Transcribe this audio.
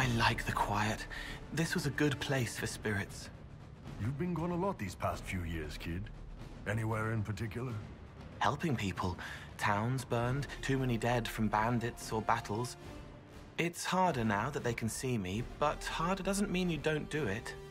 like the quiet. This was a good place for spirits. You've been gone a lot these past few years, kid. Anywhere in particular? Helping people. Towns burned, too many dead from bandits or battles. It's harder now that they can see me, but harder doesn't mean you don't do it.